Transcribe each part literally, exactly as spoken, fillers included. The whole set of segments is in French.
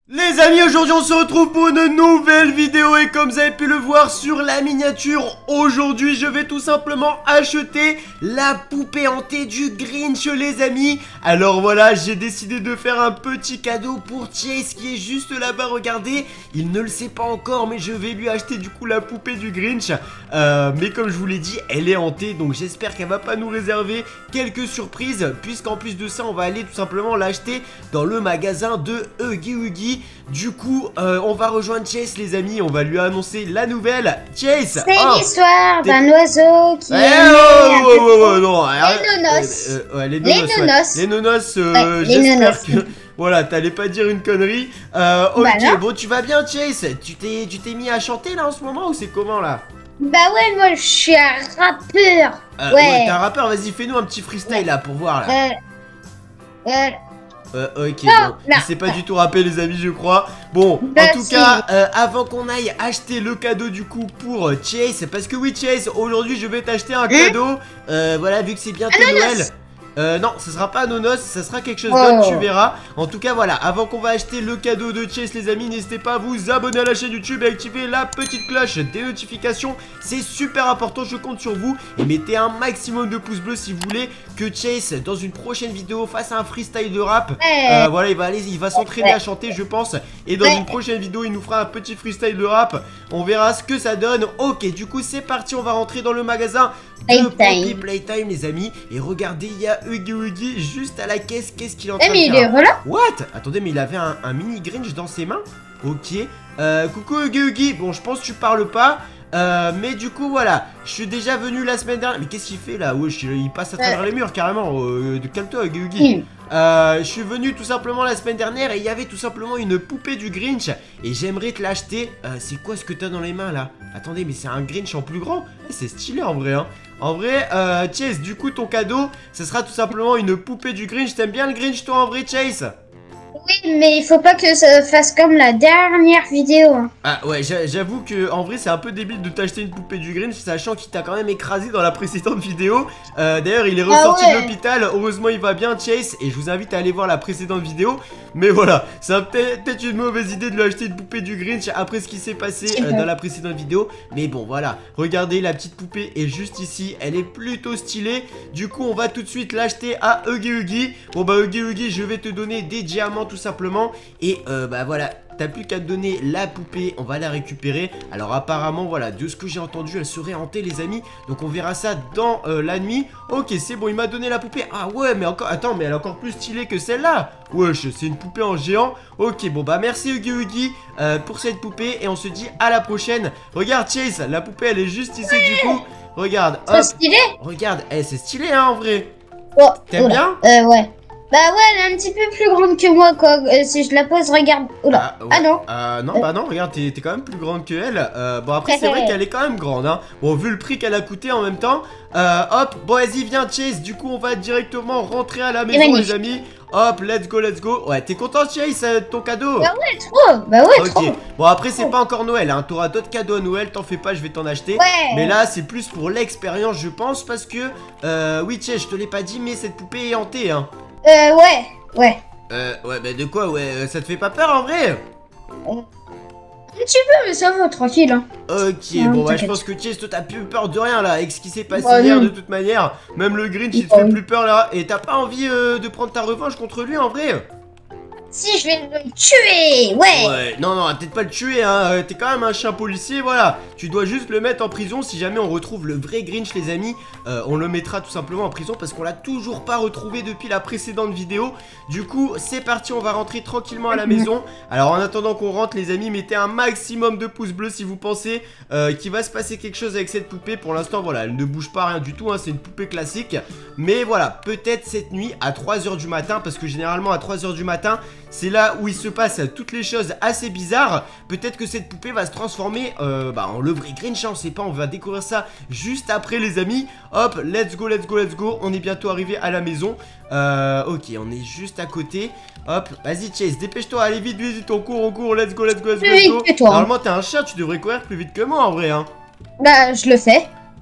Les amis, aujourd'hui on se retrouve pour une nouvelle vidéo et comme vous avez pu le voir sur la miniature, aujourd'hui je vais tout simplement acheter la poupée hantée du Grinch les amis. Alors voilà, j'ai décidé de faire un petit cadeau pour Chase qui est juste là-bas, regardez. Il ne le sait pas encore mais je vais lui acheter du coup la poupée du Grinch. euh, Mais comme je vous l'ai dit, elle est hantée donc j'espère qu'elle va pas nous réserver quelques surprises. Puisqu'en plus de ça, on va aller tout simplement l'acheter dans le magasin de Huggy Wuggy. Du coup, euh, on va rejoindre Chase les amis, on va lui annoncer la nouvelle. Chase, c'est oh, l'histoire d'un oiseau qui eh est oh, né oh, oh, oh, non, les nonos. euh, euh, ouais, les Les nonos, ouais. nonos. Les nonos, euh, Ouais, les j'espère nonos. que... Voilà, t'allais pas dire une connerie. euh, Ok, Bah bon, tu vas bien Chase? Tu t'es tu t'es mis à chanter là en ce moment ou c'est comment là? Bah ouais, moi je suis un rappeur. euh, Ouais. T'es un rappeur, vas-y fais-nous un petit freestyle là pour voir là. Euh, euh, Euh, ok, Non, bon, non. il s'est pas du tout rappé les amis je crois. Bon, Bah, en tout si. cas, euh, avant qu'on aille acheter le cadeau du coup pour euh, Chase, parce que oui Chase, aujourd'hui je vais t'acheter un cadeau. euh, Voilà, vu que c'est bientôt Noël. Euh, non, ce sera pas Nonos, ça sera quelque chose d'autre, Oh. tu verras. En tout cas, voilà, avant qu'on va acheter le cadeau de Chase, les amis, n'hésitez pas à vous abonner à la chaîne YouTube et activer la petite cloche des notifications. C'est super important, je compte sur vous. Et mettez un maximum de pouces bleus si vous voulez que Chase, dans une prochaine vidéo, fasse un freestyle de rap. Ouais. Euh, voilà, il va aller, il va s'entraîner Ouais. à chanter, je pense. Et dans Ouais. une prochaine vidéo, il nous fera un petit freestyle de rap. On verra ce que ça donne. Ok, du coup, c'est parti, on va rentrer dans le magasin de Playtime. Poppy Playtime, les amis. Et regardez, il y a Huggy Wuggy juste à la caisse. Qu'est-ce qu'il est en train Eh, mais de il est faire? là. What? Attendez, mais il avait un, un mini Grinch dans ses mains. Ok. Euh, coucou Huggy Wuggy. Bon, je pense que tu parles pas. Euh, mais du coup, voilà. Je suis déjà venu la semaine dernière. Mais qu'est-ce qu'il fait là? Wesh, il passe à travers les murs carrément. Euh, Calme-toi, Huggy Wuggy. Hmm. Euh, je suis venu tout simplement la semaine dernière et il y avait tout simplement une poupée du Grinch et j'aimerais te l'acheter. Euh, c'est quoi ce que t'as dans les mains là? Attendez, mais c'est un Grinch en plus grand. Eh, c'est stylé en vrai hein. En vrai, euh, Chase, du coup ton cadeau, ce sera tout simplement une poupée du Grinch. T'aimes bien le Grinch toi en vrai Chase? Oui, mais il faut pas que ça fasse comme la dernière vidéo. hein. Ah ouais, j'a- j'avoue que en vrai c'est un peu débile de t'acheter une poupée du Grinch sachant qu'il t'a quand même écrasé dans la précédente vidéo. euh, D'ailleurs il est ressorti Ah ouais. de l'hôpital, heureusement il va bien Chase. Et je vous invite à aller voir la précédente vidéo. Mais voilà, c'est peut-être peut-être une mauvaise idée de lui acheter une poupée du Grinch après ce qui s'est passé euh, dans la précédente vidéo. Mais bon voilà, regardez la petite poupée est juste ici, elle est plutôt stylée. Du coup on va tout de suite l'acheter à Huggy Wuggy. Bon bah Huggy Wuggy, je vais te donner des diamants tout simplement. Et euh, bah voilà, t'as plus qu'à te donner la poupée, on va la récupérer. Alors apparemment voilà, de ce que j'ai entendu, elle serait hantée les amis. Donc on verra ça dans euh, la nuit. Ok, c'est bon, il m'a donné la poupée. Ah ouais, mais encore, attends, mais elle est encore plus stylée que celle-là. Wesh, c'est une poupée en géant. Ok, bon bah merci Huggy Wuggy euh, pour cette poupée. Et on se dit à la prochaine. Regarde Chase, la poupée elle est juste ici du coup. Regarde, C'est hop, stylé. regarde, eh, c'est stylé hein en vrai. Oh, T'aimes oula. bien? Euh, ouais. Bah ouais, elle est un petit peu plus grande que moi, quoi. Euh, si je la pose, regarde. Oula. Ah, ouais. Ah non. Euh, non, bah non, regarde, t'es t'es quand même plus grande que elle. Euh, bon, après, c'est vrai qu'elle est quand même grande, hein. Bon, vu le prix qu'elle a coûté en même temps. Euh, hop, bon, vas-y, viens, Chase. Du coup, on va directement rentrer à la maison, magnifique. les amis. Hop, let's go, let's go. Ouais, t'es content, Chase, euh, de ton cadeau? Bah ouais, trop. Bah ouais, Ok, trop. bon après c'est pas encore Noël, hein. T'auras d'autres cadeaux à Noël, t'en fais pas, je vais t'en acheter. Ouais. Mais là c'est plus pour l'expérience je pense parce que euh, oui Chase, je te l'ai pas dit mais cette poupée est hantée hein. Euh, ouais. Ouais. Euh, ouais bah de quoi, ouais, euh, ça te fait pas peur en vrai? Un petit peu, mais ça va, tranquille. Hein. Ok, Non, bon bah je t'inquiète. pense que Chase, toi t'as plus peur de rien là, avec ce qui s'est passé Bah, hier non. de toute manière. Même le Grinch il te Bah, fait oui. plus peur là. Et t'as pas envie euh, de prendre ta revanche contre lui en vrai? Si, je vais le tuer. Ouais. Ouais, non, non, peut-être pas le tuer, hein. euh, T'es quand même un chien policier, voilà. Tu dois juste le mettre en prison. Si jamais on retrouve le vrai Grinch, les amis, euh, on le mettra tout simplement en prison parce qu'on l'a toujours pas retrouvé depuis la précédente vidéo. Du coup, c'est parti, on va rentrer tranquillement à la maison. Alors, en attendant qu'on rentre, les amis, mettez un maximum de pouces bleus si vous pensez euh, qu'il va se passer quelque chose avec cette poupée. Pour l'instant, voilà, elle ne bouge pas, rien du tout, hein, c'est une poupée classique. Mais voilà, peut-être cette nuit à trois heures du matin, parce que généralement à trois heures du matin, c'est là où il se passe toutes les choses assez bizarres. Peut-être que cette poupée va se transformer euh, bah, en le vrai Grinch, hein, on sait pas, on va découvrir ça juste après les amis. Hop, let's go, let's go, let's go. On est bientôt arrivé à la maison. euh, Ok, on est juste à côté. Hop, vas-y Chase, dépêche-toi, allez vite, vite, vite, on court, on court, let's go, let's go, let's go, Plus let's vite go. que toi, hein. Normalement t'es un chat, tu devrais courir plus vite que moi en vrai hein. Bah, je le fais.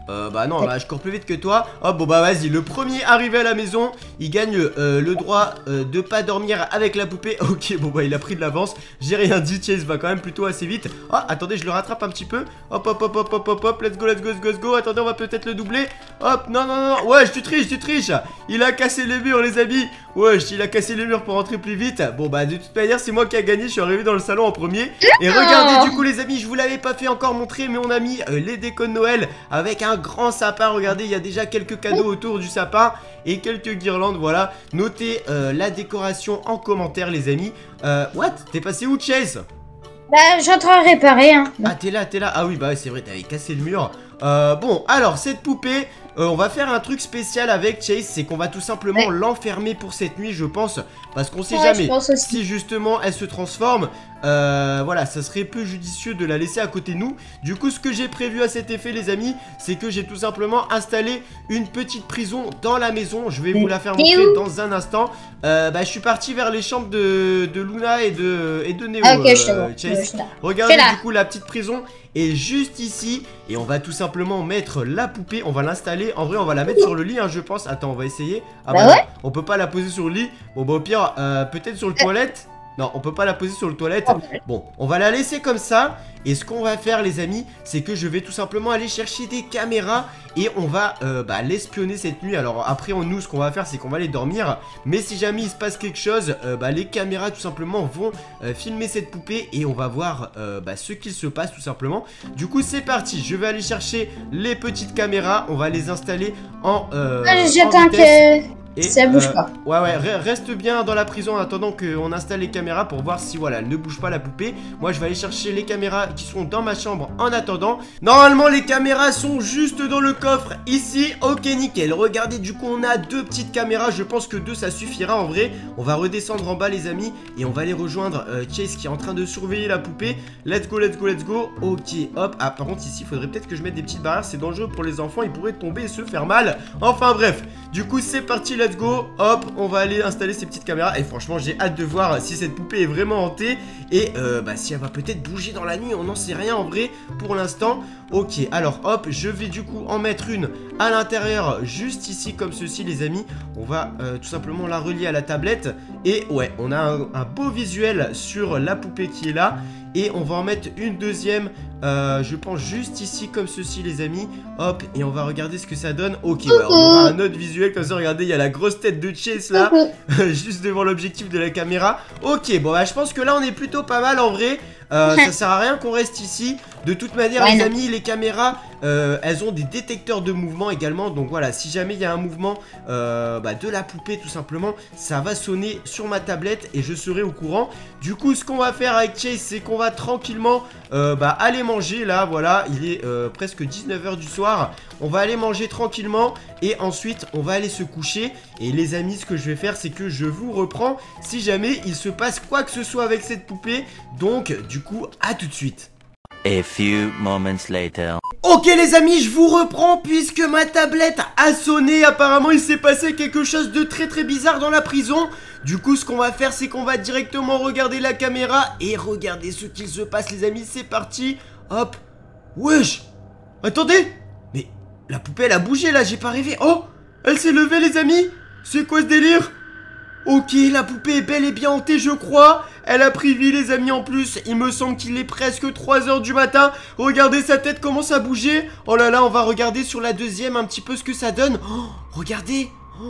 Euh, bah non, bah, je cours plus vite que toi. Hop, bon bah vas-y, le premier arrivé à la maison, il gagne euh, le droit euh, de pas dormir avec la poupée. Ok, bon bah il a pris de l'avance. J'ai rien dit, Chase va quand même plutôt assez vite. Oh, attendez, je le rattrape un petit peu. Hop, hop, hop, hop, hop, hop, hop, let's go, let's go, let's go, let's go. Attendez, on va peut-être le doubler. Hop, non, non, non, ouais, je triche, je triche. Il a cassé les murs, les amis. Ouais, il a cassé les murs pour rentrer plus vite. Bon bah de toute manière, c'est moi qui a gagné. Je suis arrivé dans le salon en premier. Et regardez, du coup, les amis, je vous l'avais pas fait encore montrer, mais on a mis euh, les décos de Noël avec un grand sapin. Regardez, il y a déjà quelques cadeaux autour du sapin et quelques guirlandes, voilà. Notez euh, la décoration en commentaire, les amis. euh, What? T'es passé où, Chase? Bah, je suis en train de réparer, hein. Ah, t'es là, t'es là. Ah oui, bah c'est vrai, t'avais cassé le mur. euh, Bon, alors, cette poupée, euh, on va faire un truc spécial avec Chase. C'est qu'on va tout simplement ouais. l'enfermer pour cette nuit, je pense. Parce qu'on sait ouais, jamais si justement elle se transforme. Euh, voilà, ça serait peu judicieux de la laisser à côté de nous. Du coup, ce que j'ai prévu à cet effet, les amis, c'est que j'ai tout simplement installé une petite prison dans la maison. Je vais vous la faire montrer dans un instant. euh, Bah, je suis parti vers les chambres de, de Luna et de, et de Neo. Ok, euh, je te vois. Chase. Regardez du coup la petite prison est juste ici. Et on va tout simplement mettre la poupée. On va l'installer. En vrai, on va la mettre sur le lit, hein, je pense. Attends, on va essayer. Ah bah, bah ouais. On peut pas la poser sur le lit. Bon, bah au pire, euh, peut-être sur le toilette. Non, on peut pas la poser sur le toilette. Bon, on va la laisser comme ça. Et ce qu'on va faire, les amis, c'est que je vais tout simplement aller chercher des caméras. Et on va euh, bah, l'espionner cette nuit. Alors après, on, nous, ce qu'on va faire, c'est qu'on va aller dormir. Mais si jamais il se passe quelque chose, euh, bah, les caméras, tout simplement, vont euh, filmer cette poupée. Et on va voir euh, bah, ce qu'il se passe, tout simplement. Du coup, c'est parti. Je vais aller chercher les petites caméras. On va les installer en euh, J'attends que... Et, ça bouge euh, pas. Ouais, ouais, reste bien dans la prison en attendant qu'on installe les caméras pour voir si, voilà, elle ne bouge pas la poupée. Moi, je vais aller chercher les caméras qui sont dans ma chambre en attendant. Normalement, les caméras sont juste dans le coffre ici. Ok, nickel. Regardez, du coup, on a deux petites caméras. Je pense que deux, ça suffira en vrai. On va redescendre en bas, les amis, et on va aller rejoindre euh, Chase qui est en train de surveiller la poupée. Let's go, let's go, let's go. Ok, hop. Ah, par contre, ici, il faudrait peut-être que je mette des petites barrières. C'est dangereux pour les enfants. Ils pourraient tomber et se faire mal. Enfin, bref. Du coup, c'est parti. Let's go, hop, on va aller installer ces petites caméras. Et franchement, j'ai hâte de voir si cette poupée est vraiment hantée. Et euh, bah si elle va peut-être bouger dans la nuit, on n'en sait rien en vrai pour l'instant. Ok, alors hop, je vais du coup en mettre une à l'intérieur, juste ici comme ceci, les amis. On va euh, tout simplement la relier à la tablette. Et ouais, on a un, un beau visuel sur la poupée qui est là. Et on va en mettre une deuxième, euh, je pense juste ici comme ceci, les amis. Hop, et on va regarder ce que ça donne. Ok, ouais, on aura un autre visuel comme ça. Regardez, il y a la grosse tête de Chase là, juste devant l'objectif de la caméra. Ok, bon bah je pense que là on est plutôt pas mal en vrai. Euh, ça sert à rien qu'on reste ici. De toute manière, ouais, les non. amis, les caméras, euh, elles ont des détecteurs de mouvement également. Donc voilà, si jamais il y a un mouvement euh, bah, de la poupée, tout simplement, ça va sonner sur ma tablette et je serai au courant. Du coup, ce qu'on va faire avec Chase, c'est qu'on va tranquillement euh, bah, aller manger. Là, voilà, il est euh, presque dix-neuf heures du soir. On va aller manger tranquillement et ensuite, on va aller se coucher. Et les amis, ce que je vais faire, c'est que je vous reprends si jamais il se passe quoi que ce soit avec cette poupée. Donc, du coup, à tout de suite. A few moments later. Ok les amis, je vous reprends puisque ma tablette a sonné. Apparemment il s'est passé quelque chose de très très bizarre dans la prison. Du coup ce qu'on va faire, c'est qu'on va directement regarder la caméra et regarder ce qu'il se passe, les amis. C'est parti. Hop. Wesh. Attendez. Mais la poupée elle a bougé là, j'ai pas rêvé. Oh, elle s'est levée les amis. C'est quoi ce délire? Ok, la poupée est bel et bien hantée, je crois. Elle a pris vie, les amis, en plus. Il me semble qu'il est presque trois heures du matin. Regardez, sa tête commence à bouger. Oh là là, on va regarder sur la deuxième un petit peu ce que ça donne. Oh, regardez.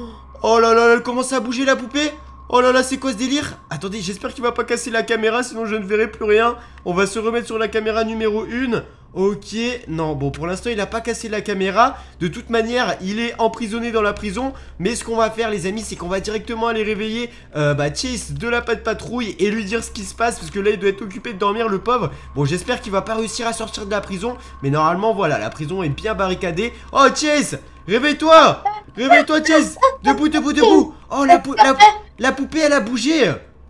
Oh là là, elle commence à bouger, la poupée. Oh là là, c'est quoi ce délire? Attendez, j'espère qu'il va pas casser la caméra, sinon je ne verrai plus rien. On va se remettre sur la caméra numéro un. Ok, non, bon, pour l'instant, il n'a pas cassé la caméra. De toute manière, il est emprisonné dans la prison. Mais ce qu'on va faire, les amis, c'est qu'on va directement aller réveiller euh, bah, Chase de la patte patrouille et lui dire ce qui se passe. Parce que là, il doit être occupé de dormir, le pauvre. Bon, j'espère qu'il va pas réussir à sortir de la prison. Mais normalement, voilà, la prison est bien barricadée. Oh, Chase, réveille-toi. Réveille-toi, Chase. Debout, debout, debout. Oh, la, pou la, la poupée, elle a bougé.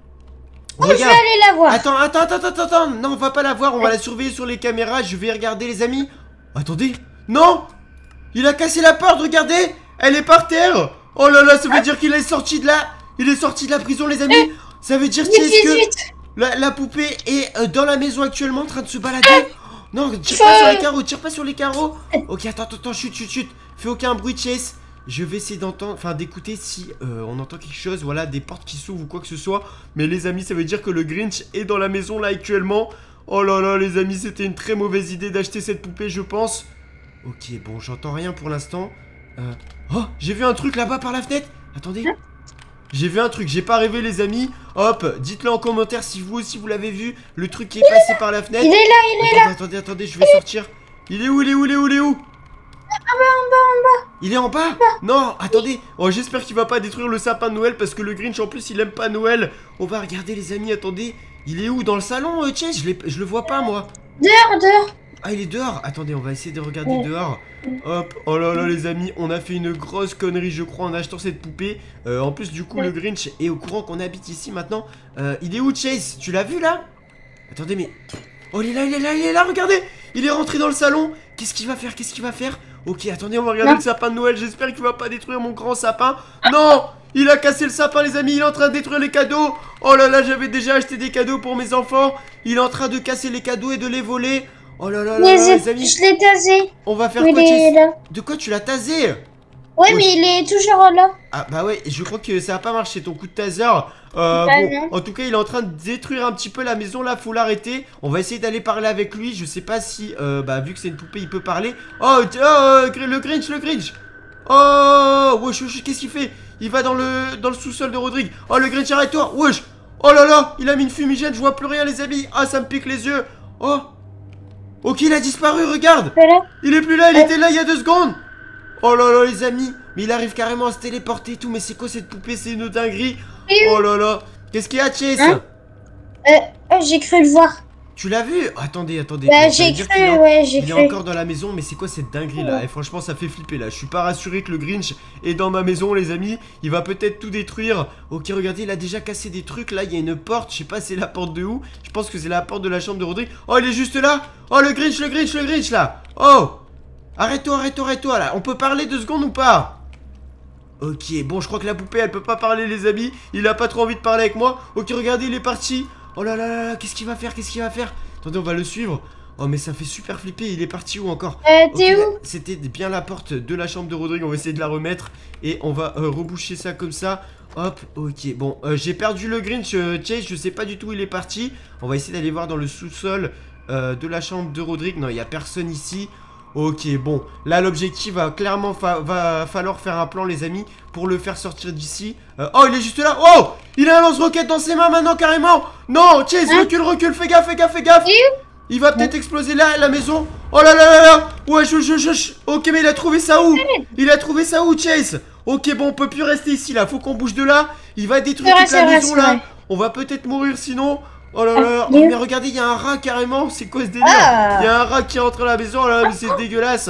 Oh, regarde. Je vais aller la voir. Attends, attends, attends, attends, attends. Non, on va pas la voir, on va la surveiller sur les caméras. Je vais regarder, les amis. Attendez. Non. Il a cassé la porte, regardez. Elle est par terre. Oh là là, ça veut dire qu'il est sorti de la... Il est sorti de la prison, les amis. Ça veut dire, Chase, que la, la poupée est euh, dans la maison actuellement en train de se balader. Non, tire pas sur les carreaux, tire pas sur les carreaux. Ok, attends, attends, attends, chut, chut, chut. Fais aucun bruit, Chase. Je vais essayer d'entendre, enfin d'écouter si euh, on entend quelque chose, voilà, des portes qui s'ouvrent ou quoi que ce soit. Mais les amis, ça veut dire que le Grinch est dans la maison là actuellement. Oh là là, les amis, c'était une très mauvaise idée d'acheter cette poupée, je pense. Ok, bon, j'entends rien pour l'instant. Euh... Oh, j'ai vu un truc là-bas par la fenêtre. Attendez. J'ai vu un truc, j'ai pas rêvé, les amis. Hop, dites-le en commentaire si vous aussi vous l'avez vu. Le truc qui est passé par la fenêtre. Il est là, il est attendez, là. Attendez, attendez, je vais sortir. Il est où, il est où, il est où, il est où? En bas, en bas, en bas. Il est en bas? Non, attendez. Oh, j'espère qu'il va pas détruire le sapin de Noël parce que le Grinch en plus il aime pas Noël. On va regarder, les amis, attendez. Il est où? Dans le salon, euh, Chase? Je, je le vois pas, moi. Dehors, dehors. Ah, il est dehors. Attendez, on va essayer de regarder dehors. Hop, oh là là, les amis, on a fait une grosse connerie, je crois, en achetant cette poupée. Euh, en plus, du coup, le Grinch est au courant qu'on habite ici maintenant. Euh, il est où, Chase? Tu l'as vu, là? Attendez, mais... Oh, il est là, il est là, il est là, regardez. Il est rentré dans le salon. Qu'est-ce qu'il va faire? Qu'est-ce qu'il va faire? Ok, attendez, on va regarder non. le sapin de Noël. J'espère qu'il va pas détruire mon grand sapin. Non! Il a cassé le sapin, les amis. Il est en train de détruire les cadeaux. Oh là là, j'avais déjà acheté des cadeaux pour mes enfants. Il est en train de casser les cadeaux et de les voler. Oh là là là, les, là les amis. Je l'ai tasé. On va faire mais quoi, est là. De quoi tu l'as tasé? Ouais, oh, mais il est toujours là. Ah bah ouais, je crois que ça a pas marché ton coup de taser. Euh, bah bon, en tout cas, il est en train de détruire un petit peu la maison là, faut l'arrêter. On va essayer d'aller parler avec lui. Je sais pas si, euh, bah vu que c'est une poupée, il peut parler. Oh, oh euh, le Grinch, le Grinch. Oh, wesh, wesh, qu'est-ce qu'il fait? Il va dans le dans le sous-sol de Rodrigue. Oh, le Grinch, arrête-toi, wesh. Oh là là, il a mis une fumigène, je vois plus rien, les amis. Ah, ça me pique les yeux. Oh. Ok, il a disparu, regarde. Il est plus là, il était là il y a deux secondes. Oh là là, les amis. Mais il arrive carrément à se téléporter et tout. Mais c'est quoi cette poupée? C'est une dinguerie. Oh là là. Qu'est-ce qu'il y a, Chase? hein euh, J'ai cru le voir. Tu l'as vu? Attendez, attendez. Bah, j'ai cru, est, ouais, j'ai cru. Il est encore dans la maison, mais c'est quoi cette dinguerie là? Et franchement, ça fait flipper là. Je suis pas rassuré que le Grinch est dans ma maison, les amis. Il va peut-être tout détruire. Ok, regardez, il a déjà cassé des trucs. Là, il y a une porte. Je sais pas, c'est la porte de où? Je pense que c'est la porte de la chambre de Rodrigue. Oh, il est juste là. Oh, le Grinch, le Grinch, le Grinch là. Oh, arrête-toi, arrête-toi, arrête-toi là. On peut parler deux secondes ou pas? Ok, bon, je crois que la poupée, elle peut pas parler, les amis. Il a pas trop envie de parler avec moi. Ok, regardez, il est parti. Oh là là là là, qu'est-ce qu'il va faire? Qu'est-ce qu'il va faire? Attendez, on va le suivre. Oh, mais ça fait super flipper. Il est parti où encore? Euh, t'es okay, où? C'était bien la porte de la chambre de Rodrigue. On va essayer de la remettre. Et on va euh, reboucher ça comme ça. Hop, ok. Bon, euh, j'ai perdu le Grinch, euh, Chase. Je sais pas du tout où il est parti. On va essayer d'aller voir dans le sous-sol euh, de la chambre de Rodrigue. Non, il n'y a personne ici. Ok, bon. Là, l'objectif va clairement fa va falloir faire un plan, les amis, pour le faire sortir d'ici. Euh, oh, il est juste là. Oh, il a un lance-roquette dans ses mains maintenant, carrément. Non, Chase, hein? recule, recule. Fais gaffe, fais gaffe, fais gaffe. Il va peut-être exploser là, la maison. Oh là là là là. Ouais, je, je, je, je. Ok, mais il a trouvé ça où? Il a trouvé ça où, Chase? Ok, bon, on peut plus rester ici, là. Faut qu'on bouge de là. Il va détruire toute la maison, là. On va peut-être mourir, sinon. Oh là là. Oh, mais regardez, il y a un rat, carrément. C'est quoi ce délire? Ah. Il y a un rat qui est rentré à la maison. Oh là là, mais c'est dégueulasse.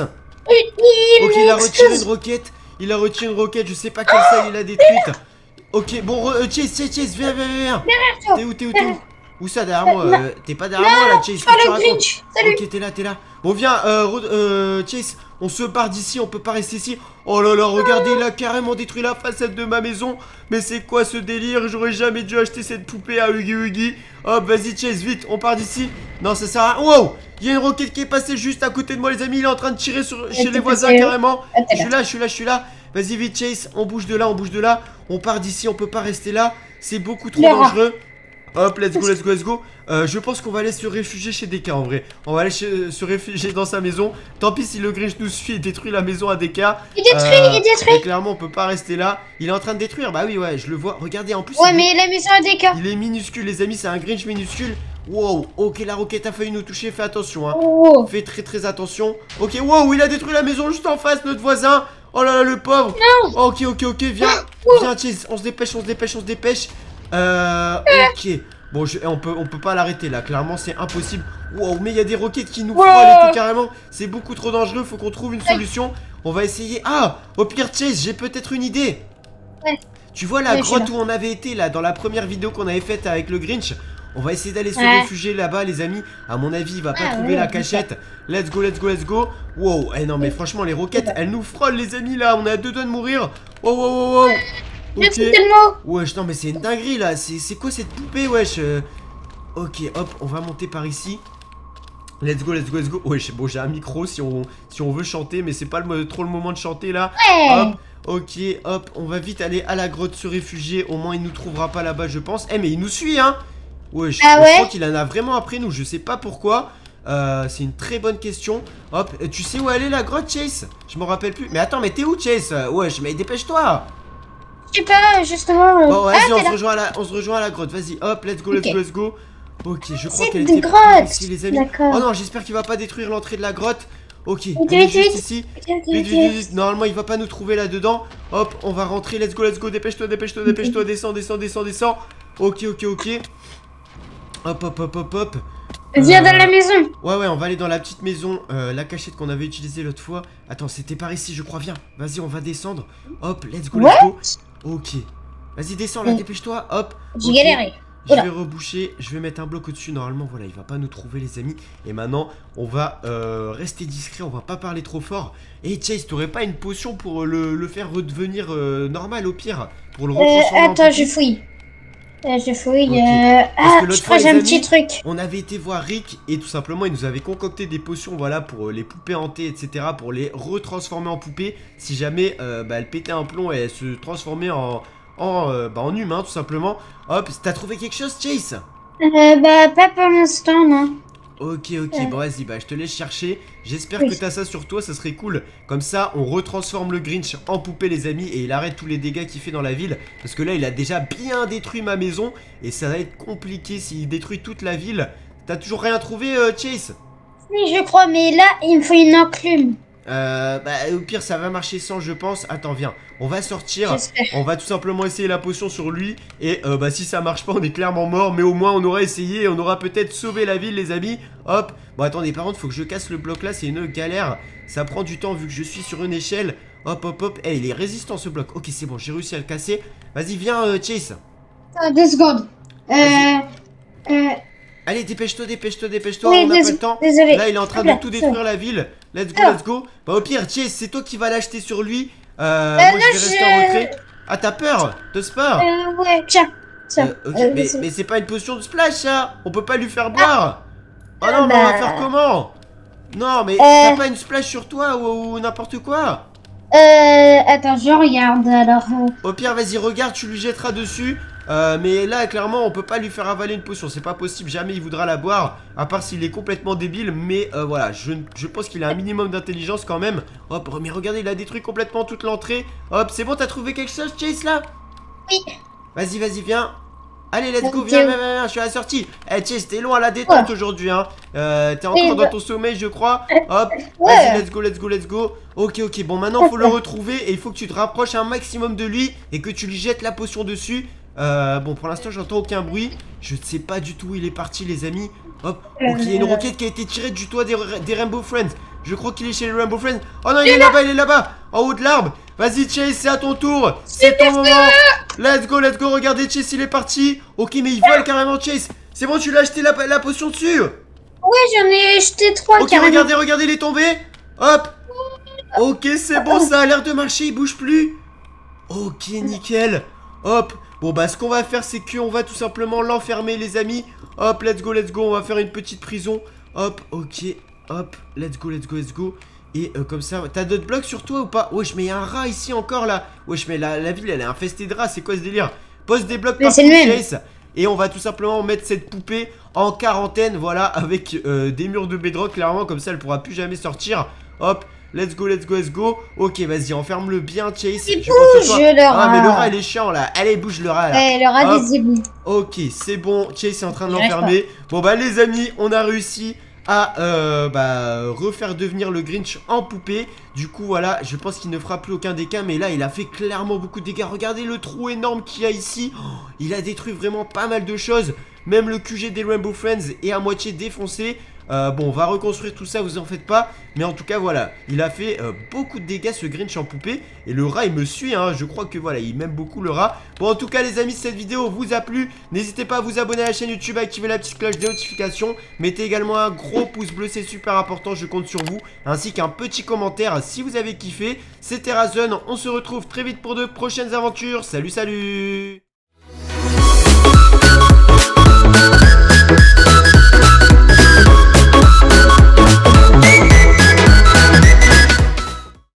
Il ok, il a retiré une roquette. Il a retiré une roquette. Je sais pas quelle ça il a détruite. Ok, bon, euh, Chase, Chase, Chase, viens, viens, viens. T'es où, t'es où, t'es où? Où ça, derrière moi? euh, T'es pas derrière moi là, Chase? Pas le Grinch. Salut. Ok, t'es là, t'es là. Bon, viens, euh, euh, Chase, on se part d'ici, on peut pas rester ici. Oh là là, regardez, il a carrément détruit la façade de ma maison. Mais c'est quoi ce délire? J'aurais jamais dû acheter cette poupée à Huggy Wuggy. Hop, vas-y, Chase, vite, on part d'ici. Non, ça sert à rien. Wow, il y a une roquette qui est passée juste à côté de moi, les amis. Il est en train de tirer sur, chez les voisins carrément. Je suis là, je suis là, je suis là. Vas-y, vite, Chase, on bouge de là, on bouge de là. On part d'ici, on peut pas rester là. C'est beaucoup trop dangereux. Hop, let's go, let's go, let's go. Euh, je pense qu'on va aller se réfugier chez D K en vrai. On va aller chez, se réfugier dans sa maison. Tant pis si le Grinch nous suit et détruit la maison à D K. Il détruit, euh, il détruit. Clairement, on peut pas rester là. Il est en train de détruire. Bah oui, ouais, je le vois. Regardez, en plus. Ouais, il mais est... la maison à D K. Il est minuscule, les amis. C'est un Grinch minuscule. Wow, ok, la roquette a failli nous toucher. Fais attention, hein. Oh. Fais très très attention. Ok, wow, il a détruit la maison juste en face, notre voisin. Oh là là, le pauvre. Non. Ok, ok, ok, viens. Viens, Chase. On se dépêche, on se dépêche, on se dépêche. Euh, ok. Bon, je, on peut, on peut pas l'arrêter là, clairement c'est impossible. Wow, mais il y a des roquettes qui nous frôlent et tout carrément. C'est beaucoup trop dangereux, faut qu'on trouve une solution. On va essayer. Ah, au pire, Chase, j'ai peut-être une idée. Ouais. Tu vois la ouais, grotte où on avait été là, dans la première vidéo qu'on avait faite avec le Grinch? On va essayer d'aller se ouais. réfugier là-bas, les amis. À mon avis, il va pas ah, trouver ouais, la cachette. Let's go, let's go, let's go. Wow, eh non, mais franchement, les roquettes, elles nous frôlent, les amis, là. On est à deux doigts de mourir. Wow, wow, wow, wow. Ok. Tellement. Wesh, non, mais c'est une dinguerie là. C'est quoi cette poupée, wesh? euh... Ok, hop, on va monter par ici. Let's go, let's go, let's go. Ouais, bon, j'ai un micro si on, si on veut chanter, mais c'est pas le, trop le moment de chanter là. Ouais. Hop, ok, hop, on va vite aller à la grotte se réfugier. Au moins, il nous trouvera pas là-bas, je pense. Eh, mais il nous suit, hein. Ouais, je, ah je ouais crois qu'il en a vraiment après nous. Je sais pas pourquoi. Euh, c'est une très bonne question. Hop, tu sais où elle est la grotte, Chase? Je m'en rappelle plus. Mais attends, mais t'es où, Chase? Ouais, mais dépêche-toi. Je sais pas, justement. euh, Bon, vas-y, ah, on, t'es se là. rejoint à la, on se rejoint à la grotte. Vas-y, hop, let's go, let's Ok. go, let's go. Ok, je crois C'est qu'elle de était grotte. par ici, les amis. D'accord. Oh non, j'espère qu'il va pas détruire l'entrée de la grotte. Ok, Vite, elle est vite, juste vite. ici. Ok, ok, Vite, ok. vite, vite. Normalement, il va pas nous trouver là-dedans. Hop, on va rentrer. Let's go, let's go. Dépêche-toi, dépêche-toi, dépêche-toi. Descends, descends, descends, descends. Ok, ok, ok. Hop, hop, hop, hop, hop. Viens Euh, dans la maison. Ouais, ouais, on va aller dans la petite maison. Euh, la cachette qu'on avait utilisée l'autre fois. Attends, c'était par ici, je crois. Viens, vas-y, on va descendre. Hop, let's go, let's go. Ok. Vas-y, descends là, Mm. dépêche-toi. Hop. J'ai Ok. galéré. Je Oula. vais reboucher, je vais mettre un bloc au-dessus. Normalement, voilà, il va pas nous trouver, les amis. Et maintenant, on va euh, rester discret, on va pas parler trop fort. Et Chase, t'aurais pas une potion pour le, le faire redevenir euh, normal au pire? Pour le Euh, retransformer en attends, poupée? je fouille. Euh, je fouille. Ok. Euh... Parce Ah, que l'autre je crois fois, que j'ai les un petit amis, truc. On avait été voir Rick et tout simplement, il nous avait concocté des potions, voilà, pour euh, les poupées hantées, et cetera. Pour les retransformer en poupées. Si jamais euh, bah, elle pétait un plomb et elle se transformait en, en, euh, bah, en humain, tout simplement. Hop, t'as trouvé quelque chose, Chase? Euh, bah, pas pour l'instant, non. Ok, ok, Euh. bon vas-y, bah je te laisse chercher. J'espère Oui. que t'as ça sur toi, ça serait cool. Comme ça, on retransforme le Grinch en poupée, les amis, et il arrête tous les dégâts qu'il fait dans la ville. Parce que là, il a déjà bien détruit ma maison, et ça va être compliqué s'il détruit toute la ville. T'as toujours rien trouvé, euh, Chase? Oui, je crois, mais là, il me faut une enclume. Euh, bah au pire, ça va marcher sans, je pense. Attends, viens, on va sortir. J'espère. On va tout simplement essayer la potion sur lui. Et euh, bah si ça marche pas, on est clairement mort. Mais au moins on aura essayé et on aura peut-être sauvé la ville, les amis. Hop. Bon attendez, par contre faut que je casse le bloc là, c'est une galère. Ça prend du temps vu que je suis sur une échelle. Hop hop hop. Eh, il est résistant ce bloc. Ok, c'est bon, j'ai réussi à le casser. Vas-y, viens, euh, Chase. Euh, deux secondes. Euh... Vas-y. Euh... Allez, dépêche-toi, dépêche-toi, dépêche-toi. Oui, On n'a pas dés- le temps. désolé. Là, il est en train Hop là, de tout ça détruire la ville. Let's go, Alors. let's go. Bah au pire, Chase, c'est toi qui vas l'acheter sur lui. Euh, Euh, moi non, je vais rester je- en retrait. Ah, t'as peur de sport? Euh, ouais, tiens. Tiens. Euh, ok, Euh, mais, vas-y. mais c'est pas une potion de splash ça. On peut pas lui faire boire. Oh non, Ah, mais on va bah. faire comment? Non, mais Euh. t'as pas une splash sur toi ou, ou n'importe quoi? Euh, attends, je regarde alors. euh. Au pire, vas-y, regarde, tu lui jetteras dessus. Euh, mais là, clairement, on peut pas lui faire avaler une potion. C'est pas possible, jamais il voudra la boire. À part s'il est complètement débile. Mais euh, voilà, je, je pense qu'il a un minimum d'intelligence quand même. Hop, mais regardez, il a détruit complètement toute l'entrée. Hop, c'est bon, t'as trouvé quelque chose, Chase, là? Oui. Vas-y, vas-y, viens. Allez, let's go, Ok. viens, viens, viens, viens, je suis à la sortie. Eh, Chase, t'es loin à la détente Ouais. aujourd'hui, hein. Euh, t'es encore Oui, dans bah. ton sommeil, je crois. Hop, Ouais. vas-y, let's go, let's go, let's go. Ok, ok, bon, maintenant, faut le retrouver et il faut que tu te rapproches un maximum de lui et que tu lui jettes la potion dessus. Euh, bon, pour l'instant, j'entends aucun bruit. Je ne sais pas du tout où il est parti, les amis. Hop, ok, il y a une roquette qui a été tirée du toit des, des Rainbow Friends. Je crois qu'il est chez les Rainbow Friends. Oh non, il est là-bas, il est là-bas, en haut de l'arbre. Vas-y, Chase, c'est à ton tour. C'est ton moment. Let's go, let's go. Regardez, Chase, il est parti. Ok, mais il vole carrément, Chase. C'est bon, tu l'as acheté la, la potion dessus? Ouais, j'en ai jeté trois Ok, carrément. regardez, regardez, il est tombé. Hop. Ok, c'est bon, ça a l'air de marcher, il bouge plus. Ok, nickel. Hop. Bon, bah, ce qu'on va faire, c'est qu'on va tout simplement l'enfermer, les amis. Hop, let's go, let's go. On va faire une petite prison. Hop, ok. Hop, let's go, let's go, let's go. Et euh, comme ça, t'as d'autres blocs sur toi ou pas? Wesh, mais il y a un rat ici encore là. Wesh, mais la, la ville, elle est infestée de rats. C'est quoi ce délire? Pose des blocs Mais partout, c'est le même. Chase. Et on va tout simplement mettre cette poupée en quarantaine, voilà, avec euh, des murs de bedrock, clairement, comme ça elle pourra plus jamais sortir. Hop, let's go, let's go, let's go. Ok, vas-y, enferme-le bien, Chase. Il Je compte sur bouge, toi. le Ah, mais le rat. rat, il est chiant là. Allez, bouge le rat là. Ouais, le rat Hop. des égouts. Ok, c'est bon, Chase est en train de J'y arrive l'enfermer. Bon bah les amis, on a réussi à euh, bah, refaire devenir le Grinch en poupée. Du coup voilà, je pense qu'il ne fera plus aucun dégât. Mais là il a fait clairement beaucoup de dégâts. Regardez le trou énorme qu'il y a ici. Oh, il a détruit vraiment pas mal de choses. Même le Q G des Rainbow Friends est à moitié défoncé. Euh, bon, on va reconstruire tout ça, vous en faites pas. Mais en tout cas, voilà, il a fait euh, beaucoup de dégâts, ce Grinch en poupée. Et le rat, il me suit, hein. Je crois que voilà, il m'aime beaucoup le rat. Bon, en tout cas, les amis, si cette vidéo vous a plu, n'hésitez pas à vous abonner à la chaîne YouTube, à activer la petite cloche des notifications. Mettez également un gros pouce bleu, c'est super important, je compte sur vous. Ainsi qu'un petit commentaire si vous avez kiffé. C'était Razon, on se retrouve très vite pour de prochaines aventures. Salut, salut!